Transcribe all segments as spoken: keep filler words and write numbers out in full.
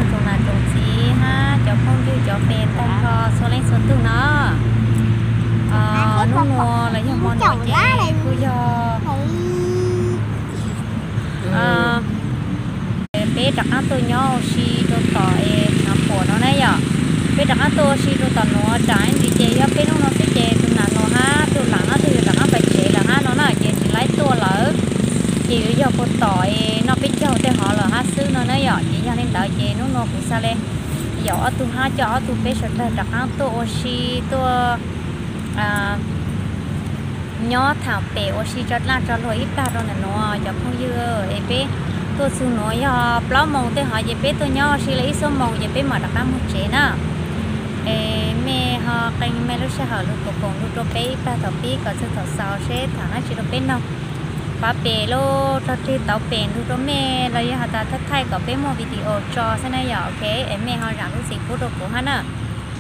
trồng là trồng gì ha cho không chứ cho phèn tăng cho số lên số tu nó ờ nó mua là cho món đồ chè cứ cho ờ bé đặt ăn tôi nhau xì tôi tỏi nó phổ nó này à bé đặt ăn tôi xì tôi tỏi nó trái thì chè cho bé nó sẽ chè tôi là nó ha tôi lắng á tôi đặt ăn phải chè là ha nó là chè chỉ lấy tua lỡ chỉ cho cô tỏi nó biết cho để họ là hát xứ nó nói giỏi chỉ cho nên đợi chè nó nó cũng sao lên giỏ tôi ha cho tôi biết rồi đặt ăn tôi oxy tôi à nhỏ thảo bể oxy cho là cho lối ít ta rồi là nó cho không dư em biết tôi xưa nói giờ bao mong tôi hỏi về bé tôi nhỏ xí lấy số mong về bé mà đặt ăn một chế nè mẹ họ canh mẹ lúc sẽ hỏi lúc cổ cùng lúc cho bé ba thọ bé có sự thọ sao sẽ thằng nó chỉ được bé đâu ba bé lô cho đi tàu bền lúc cho mẹ là giờ họ ta thắt thay có bé một video cho thế này giờ ok em mẹ họ rằng cái gì cũng được của hắn à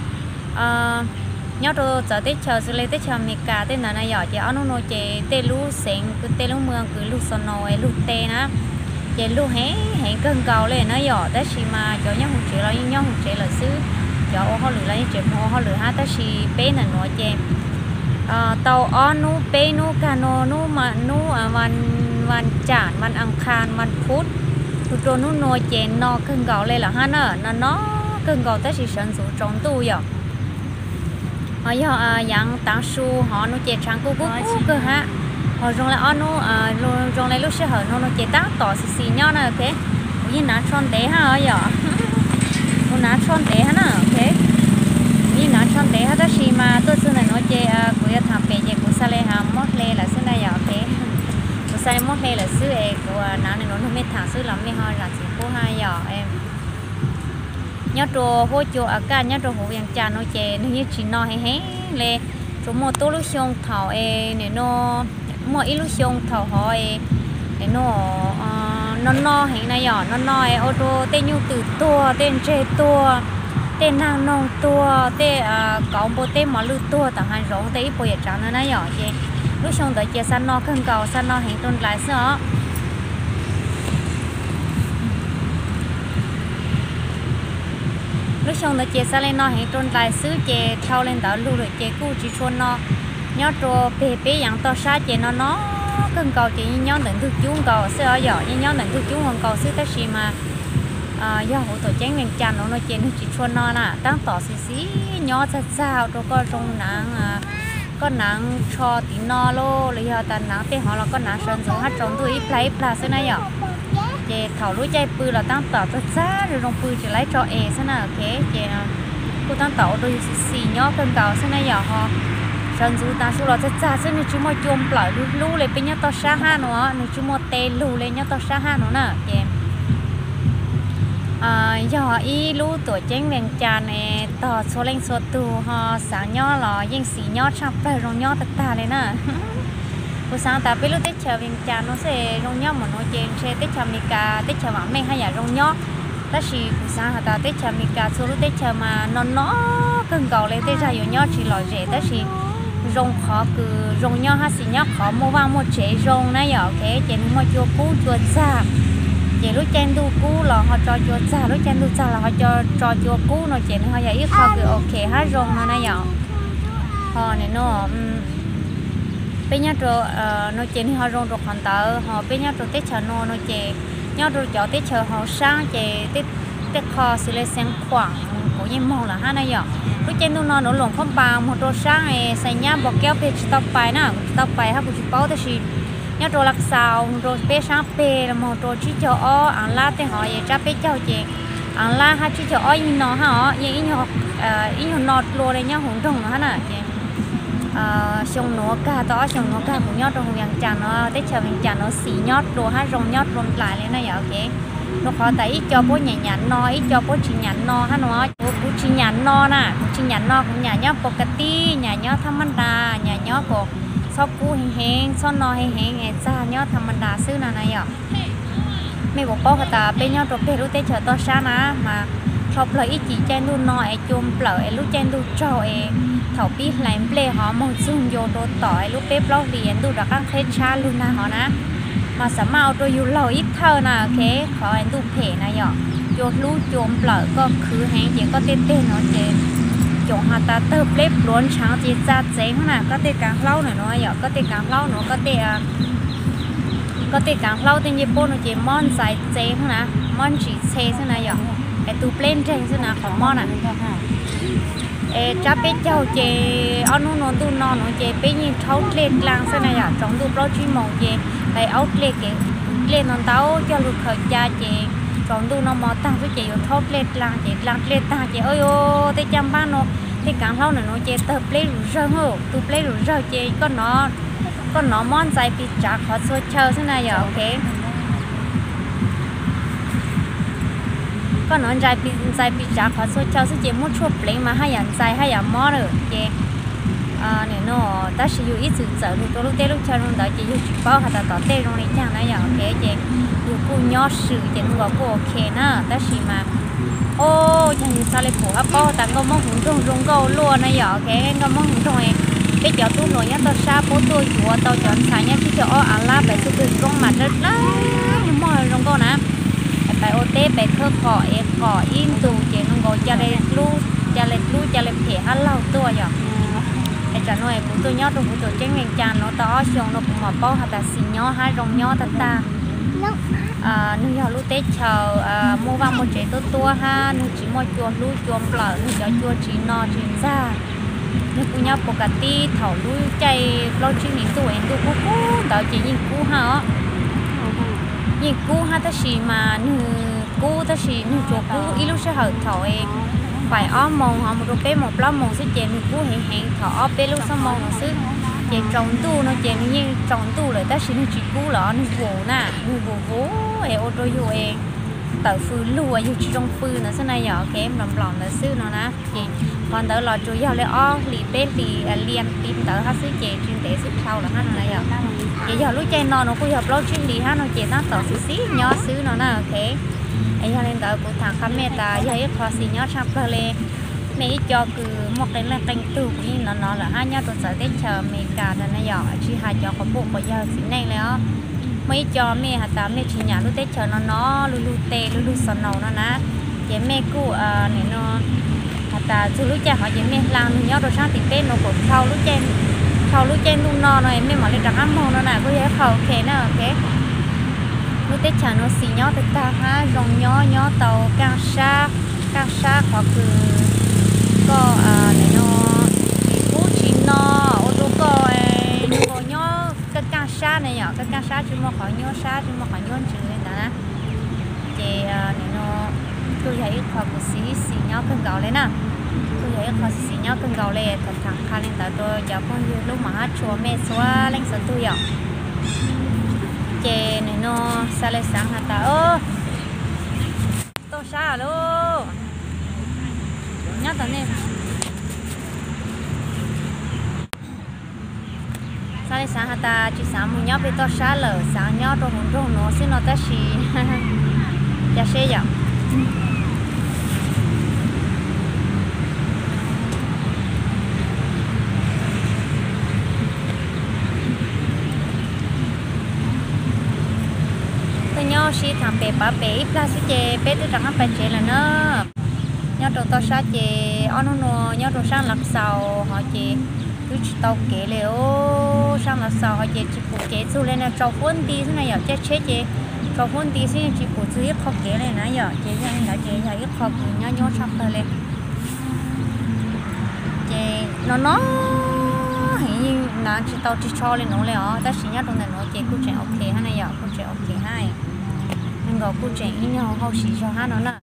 nhớ tôi giờ tết chờ xử lý tết chờ mì cá tết nào này giờ chỉ ăn nó chế tê lú sén cứ tê lú mương cứ lú sò nồi lú tê ná chế lú hé hé cân cầu lên nó giờ tết xì mà cho nhớ hụt chế là nhớ hụt chế là xứ cho họ lử lấy chế họ họ lử ha tết xì bé là nó chế tàu on nu bé nu cano nu mà nuวันวันจันทร์วันอังคารวันพุธทุกตัวnu nó chế nó cân cầu lên là ha nó nó nó cân cầu tết xì sản xuất trong tu giờ họ giờ dạng tảng su họ nó chế trắng cú cú cú cơ ha họ dùng lại ăn nó dùng lại lúc sẽ hở nó nó chế tác tỏ xì xì nhau nè ok như ná tròn té ha ở giờ nó ná tròn té ha nè ok như ná tròn té ha đó xì mà tôi xưa này nó chế của thằng bé chế của sa lê ha mót lê là xưa này giờ ok của sa lê mót lê là xưa em của ná này nó không biết thằng xưa lắm mới hỏi là chỉ của hai giờ em nhớ trò hỗ trợ ở cả nhớ trò hỗ trợ cha nó chè nó như chỉ nó hay hết lệ chúng một tô lúc xong thảo e này nó một ít lúc xong thảo hỏi để nó nó no hiện nay giờ nó no e ô tô tên nhu từ tua tên chè tua tên nàng nong tua tên có một tên mà lư tua tặng hai rong tên ít bồi trắng nó này giờ chè lúc xong tới chè san no cân cầu san no hiện tôn lại sao lúc xong nó chế sa lên nó hiện trôn lại xứ chế thao lên đảo lưu rồi chế cũ chỉ chuồn nó nhớ trò bể bể dạng to xa chế nó nó cần cầu chế nhớ đến thứ chúng cầu sẽ ở giỏi nhớ đến thứ chúng còn cầu xứ tất gì mà do hỗ trợ chén miền tràn nó nó chế nó chỉ chuồn nó nè tăng tỏ xí xí nhớ thật sao rồi có trong nắng có nắng cho tí no lô lấy giờ ta nắng tên họ là có nắng sơn giống hát trống tôi ít lấy là thế này ạ chế thảo lúa chay pư là tăng tỏ rất giá rồi rong pư chỉ lấy cho e thế nào ok chế cô tăng tỏ đôi xì nhó cân cầu thế này giờ họ sơn dù ta số là rất giá thế này chỉ mua chôm lại lú lú lên bên nhá to xa ha nữa này chỉ mua tê lú lên nhá to xa ha nữa nè chế à giờ y lú tuổi chén miền trà này tỏ số lên số tù họ sáng nhó là yên xì nhó chắp về rong nhó tất ta lên nè buổi sáng ta biết lúc tết chờ viên trà nó sẽ rong nhó mà nó trên xe tết chờ mì cá tết chờ mắm men hay là rong nhó ta chỉ buổi sáng ta tết chờ mì cá số lúc tết chờ mà nó nó cần cầu lên tết chờ nhiều nhó chỉ loại rẻ ta chỉ rong khó cứ rong nhó hay xì nhó khó mua vàng một chế rong này giờ ok chế mua chua cú chua già chế lúc chen đu cú là họ cho chua già lúc chen đu già là họ cho cho chua cú nó chế họ giờ ít khó cứ ok hết rong nó này giờ họ này nó bây giờ rồi nó chế họ rong rồi còn tờ họ bây giờ rồi tết chờ nó nó chế nhớ rồi cho tết chờ họ sáng chế tết tết kho xử lý sáng khoảng của những món là hai này giờ lúc trên nó nó lồng không bao một đồ sáng này xài nhá bọc kéo về tóc bài nè tóc bài hay của chị bao thế gì nhớ rồi lạc xào rồi bé sáng bé là một đồ chỉ cho ó ăn lá thì họ về cha bé cho chị ăn lá hay chỉ cho ó in nó hả vậy in họ in họ nọt luôn đấy nhá hỗn trùng nó nè chị xong nó cả đó xong nó cả cũng nhót trong vàng trà nó tết chờ vàng trà nó xì nhót đồ hát rong nhót rong lại lên này ok nó khó thấy cho bố nhảy nhắn no ít cho bố chỉ nhắn no hát nó bố chỉ nhắn no nè chỉ nhắn no cũng nhà nhót pokati nhà nhót tham ăn đà nhà nhót của sau cú hèn hèn sau no hèn hèn hèn ra nhót tham ăn đà xứ nào này ạ mấy bộ bố ta bên nhót rồi bên lúc tết chờ to xa ná mà chọc lại ít chỉ chen đu no ai chôm lợi lúc chen đu trâu ai thảo biết lại ple họ một xung vô đồ tỏi lúc bếp lo liền đu đã các hết cha luôn na họ ná mà sắm màu tôi yêu lâu ít thơ nè ok khó anh đu thể này nhở chua lú chôm lợ có khứ hẹn chỉ có tên tên nó chỉ chỗ họ ta tập lép luôn sáng chỉ ra chế nè có tên càng lâu nữa nó giờ có tên càng lâu nữa có tên có tên càng lâu tên Nhật Bản nó chỉ món dài chế nè món chỉ chế thế này giờ cái tủ plên trên thế nàoของmón à ê cha bé cháu chế ăn nó nó tu nó nó chế bé như thấu lên lang thế này giờ trong tủ bao chuyên màu chế cái áo lên cái lên nó táo cho lục khởi cha chế trong tủ nó mò tăng với chế thấu lên lang chế lang lên tăng chế ơi ô thế chăm ba nó thế càng lâu nữa nó chế tập lên rơi hổ tủ plên rơi chế con nó con nó món dài bị trả khó xôi chờ thế này giờ ok con nó dài bị dài bị trả khó xôi chờ sẽ chỉ một chút pleng mà hai dạng dài hai dạng món rồi ok à này nó ta sử dụng ít sự sợ lúc tôi lúc tết lúc chơi luôn đó chỉ dùng chỉ bao hạt tỏi tết luôn này chẳng này giờ ok chị dùng cô nhỏ sử chỉ nó cô ok nè ta sử mà ô chẳng như sao lại phủ hấp bao ta có món húng rong rong câu luôn này giờ ok có món húng rong này bây giờ tôi nói nhá tôi xa bố tôi chúa tôi chọn xài nhá chứ cho ở lá bài tôi con mặt rất là nhưng mà rong câu nè bài ô tê bài thơ cỏ e cỏ in tù chỉ nó ngồi cho lên lu cho lên lu cho lên thể hát lâu tôi giờ cái trả nói của tôi nhớ tôi của tôi trên ngành tràn nó to xong nó cũng mà bao hạt là xì nhó hai rong nhó ta ta à nếu giờ lúc tết chờ mua vàng một chế tôi tua ha nếu chỉ mua chuột lu chuột lợn nếu cho chuột chỉ no chỉ ra nếu cô nhớ bọc tí thầu lui chạy lo chuyện này tôi em tôi cú cú tạo chỉ nhìn cú ha nhìn cú ha ta xì mà nư cú ta xì nư chuột cú ít lúc sẽ hở thầu em phải ôm mông họ một đôi bé một lá mông sẽ chèn nư cú hẹn hẹn thọ bé lúc sau mông nó sẽ chèn trồng tu nó chèn như trồng tu lại ta xì nư chỉ cú lọ nư vồ nè nư vồ vố em ô tô vô em tờ phư lùa dù chỉ trong phư nó sẽ này giờ cái em làm lòn là sư nó nè còn tớ là chủ yếu là o lì bê lì liền tim tớ hát sứ chè chuyên tế sức sau là hát này giờ vậy giờ lúc chơi nó nó cũng hợp lâu chuyên đi hát nó chè nó tỏ xí xí nhỏ xứ nó nè ok ấy giờ lên tớ cũng thằng khám mẹ ta giờ ít khó xí nhỏ sắp cơ lên mẹ cho cứ một cái là canh tủ như nó nó là hai nhá tôi sợ tết chờ mẹ cả là này giờ chỉ hai cho có bộ có giờ xí này là mấy cho mẹ hạt tám mẹ chỉ nhà lúc tết chờ nó nó lu lu tê lu lu sờ nầu nó nè chị mẹ cụ à này nó ta chú lúc cha họ chỉ mẹ làm nhớ rồi sang tìm bên nó cũng sau lúc trên sau lúc trên luôn no này mẹ mở lên đặt ăn mông nó nè có dễ khẩu ok nè ok lúc tết chờ nó xì nhớ từ ta ha rong nhớ nhớ tàu càng xa càng xa họ cứ có à này nó cú chín no ô tô có có nhớ cái càng xa này nhở cái càng xa chứ mà khỏi nhớ xa chứ mà khỏi nhớ chữ này nè chị này nó tôi thấy khó của xí xí nhau cân gạo lên nè tôi thấy khó xí nhau cân gạo lên thật thẳng khá lên tại tôi giờ con như lúc mà hát chùa mẹ xóa lên sân tôi ạ chè này nó xa lên sáng hả ta ơ tôi xa luôn nhớ tao nè xa lên sáng hả ta chỉ sáng mình nhớ về tôi xa lờ sáng nhớ tôi muốn rong nó xin nó ta xí chả xe vậy nhau xí thằng bé bà bé ít là xí chè bé tôi chẳng phải chè là nó nhau đồ to sa chè ăn nó nhau đồ sang lạp sầu họ chè cứ tàu kể liệu sang lạp sầu họ chè chỉ phụ chè xu lên là trâu phun tí thế này giờ chết chết chè trâu phun tí xí chỉ phụ xí ít khó kể này nãy giờ chè ra là chè giờ ít khó kể nhau nhau sắp tới lên chè nó nó hình như là chỉ tàu chỉ cho lên nó lên ó ta chỉ nhớ trong này nó chè cứ chè ok hay này giờ cứ chè ok hay nên gọi cô trẻ nhau không chỉ cho hát nó nè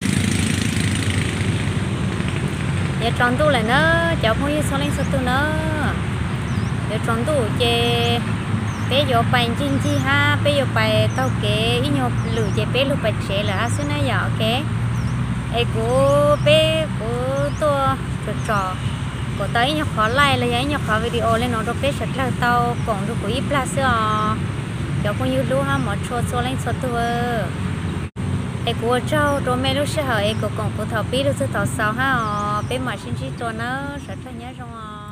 để tròn tu lại nữa cháu không như sao lên sao tu nữa để tròn tu chè bé giờ bài chinh chi ha bé giờ bài tao kể ít nhau lử chè bé lử bài chè là hát xí này giờ ok ấy của bé của tôi trò trò của tới nhau khó like là giấy nhau khó video lên nó rồi bé sẽ là tao còn được của ít là xưa cháu không như lúc ha mà cho cho lên sao tu ai của cháu rồi mẹ lúc sẽ hỏi ai của con của thằng bé lúc sẽ thọ sao ha bé mà xin chỉ cho nó sẽ cho nhớ trong